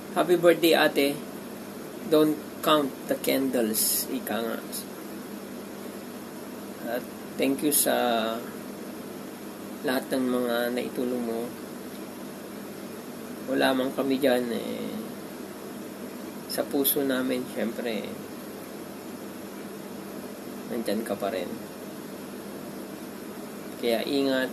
Happy birthday, ate. Don't count the candles. Ika nga. At thank you sa lahat ng mga naitulong mo. Wala man kami dyan sa puso namin, syempre nandyan ka pa rin. Kaya ingat,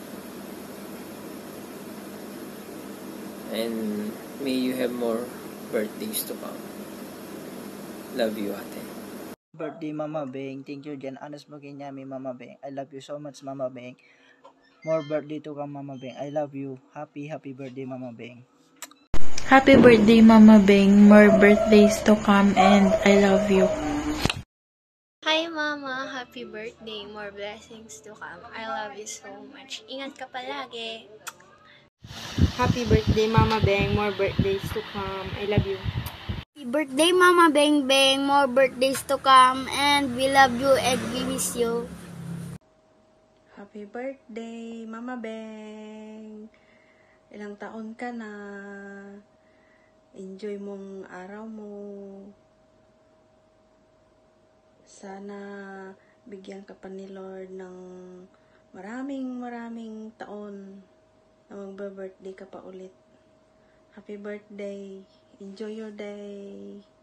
and may you have more birthdays to come. Love you, ate. Birthday, Mama Beng. Thank you, Jan Anas Maginyami, Mama Beng. I love you so much, Mama Beng. More birthday to come, Mama Beng. I love you. Happy birthday, Mama Beng. Happy birthday, Mama Beng. More birthdays to come, and I love you. Hi, Mama. Happy birthday. More blessings to come. I love you so much. Ingat ka palagi. Happy birthday, Mama Beng. More birthdays to come. I love you. Happy birthday, Mama Beng Beng. More birthdays to come, and we love you and we miss you. Happy birthday, Mama Beng. Ilang taon ka na. Enjoy mong araw mo. Sana bigyan ka pa ni Lord ng maraming taon na magbe-birthday ka pa ulit. Happy birthday. Enjoy your day.